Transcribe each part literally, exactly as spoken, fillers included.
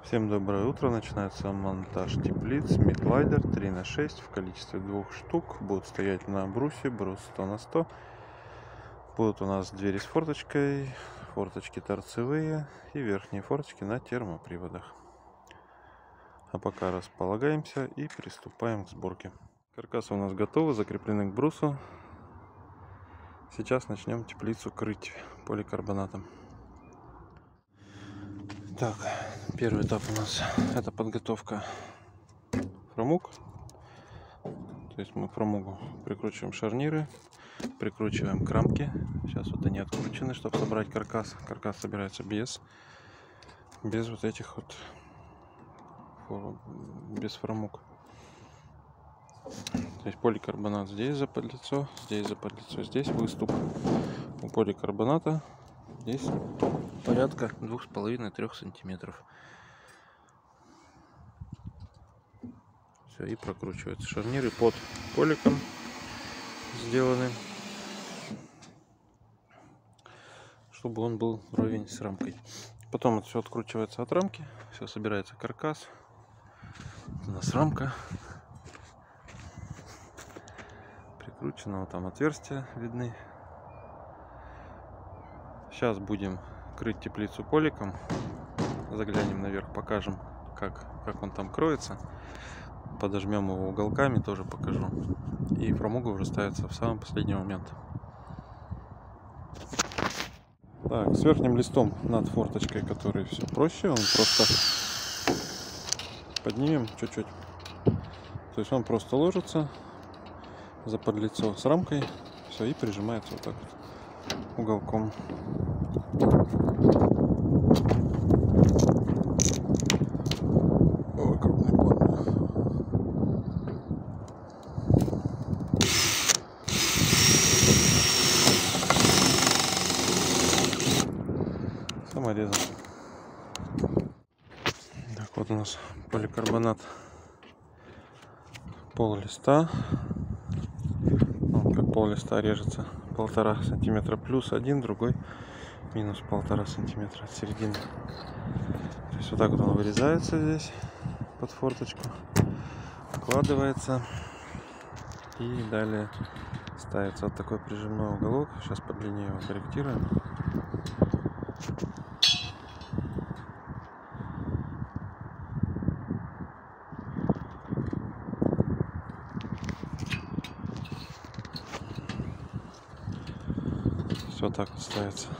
Всем доброе утро. Начинается монтаж теплиц Мидлайдер три на шесть в количестве двух штук. Будут стоять на брусе, брус сто на сто. Будут у нас двери с форточкой, форточки торцевые и верхние форточки на термоприводах. А пока располагаемся и приступаем к сборке. Каркасы у нас готовы, закреплены к брусу. Сейчас начнем теплицу крыть поликарбонатом. Так, первый этап у нас это подготовка фрамуг. То есть мы к фрамугу прикручиваем шарниры, прикручиваем к рамке. Сейчас вот они откручены, чтобы собрать каркас. Каркас собирается без, без вот этих вот, без фрамуг. То есть поликарбонат здесь заподлицо, здесь заподлицо, здесь выступ. У поликарбоната здесь порядка двух с половиной — трёх сантиметров. Все, и прокручиваются шарниры под поликом сделаны, чтобы он был вровень с рамкой. Потом это все откручивается от рамки, все собирается каркас. У нас рамка прикручена, вот там отверстия видны. Сейчас будем крыть теплицу поликом. Заглянем наверх, покажем, как, как он там кроется. Подожмем его уголками, тоже покажу. И фрамуга уже ставится в самый последний момент. Так, с верхним листом над форточкой, который все проще, он просто поднимем чуть-чуть. То есть он просто ложится заподлицо с рамкой, все, и прижимается вот так вот уголком. Ой, крупный план. Саморезом. Так, вот у нас поликарбонат пол листа. Он как пол листа режется полтора сантиметра плюс один, другой минус полтора сантиметра от середины. То есть вот так вот он вырезается здесь под форточку, вкладывается и далее ставится вот такой прижимной уголок. Сейчас по длине его корректируем. Все так вот ставится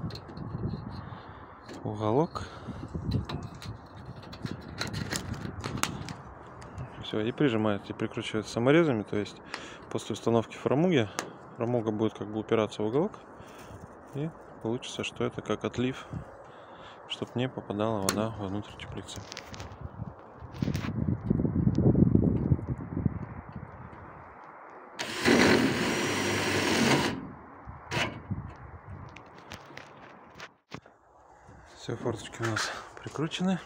уголок. Все, и прижимается, и прикручивается саморезами. То есть после установки фрамуги, фрамуга будет как бы упираться в уголок, и получится, что это как отлив, чтобы не попадала вода внутрь теплицы. Все, форточки у нас прикручены.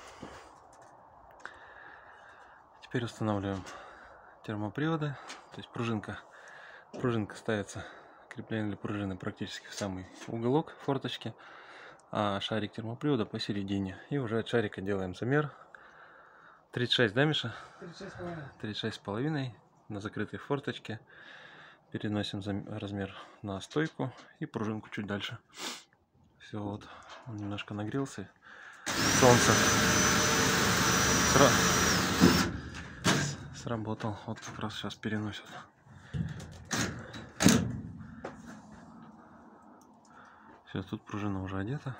Теперь устанавливаем термоприводы. То есть пружинка. Пружинка ставится, крепление для пружины практически в самый уголок форточки, а шарик термопривода посередине. И уже от шарика делаем замер. тридцать шесть, да, Миша? тридцать шесть с половиной на закрытой форточке. Переносим размер на стойку и пружинку чуть дальше. Все, вот он немножко нагрелся. Солнце Сра... сработал. Вот как раз сейчас переносит. Все, тут пружина уже одета.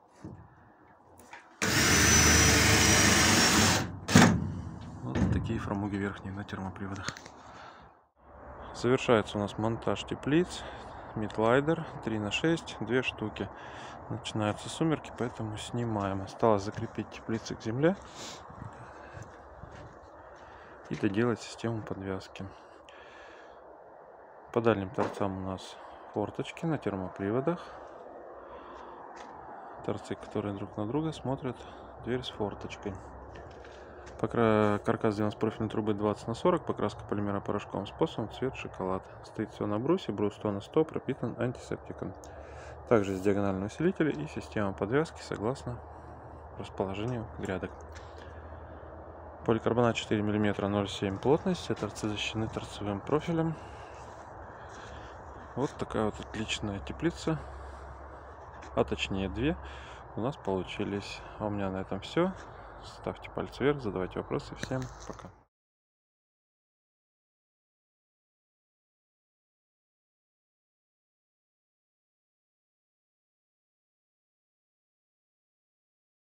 Вот такие фрамуги верхние на термоприводах. Завершается у нас монтаж теплиц Мидлайдер три на шесть, две штуки. Начинаются сумерки, поэтому снимаем. Осталось закрепить теплицы к земле и доделать систему подвязки. По дальним торцам у нас форточки на термоприводах. Торцы, которые друг на друга смотрят, дверь с форточкой. Покра... Каркас сделан с профильной трубы двадцать на сорок, покраска полимера порошковым способом, цвет шоколад. Стоит все на брусе, брус сто на сто, пропитан антисептиком. Также есть диагональные усилители и система подвязки согласно расположению грядок. Поликарбонат четыре миллиметра, ноль целых семь десятых плотности. Торцы защищены торцевым профилем. Вот такая вот отличная теплица, а точнее две у нас получились. А у меня на этом все. Ставьте пальцы вверх, задавайте вопросы. Всем пока.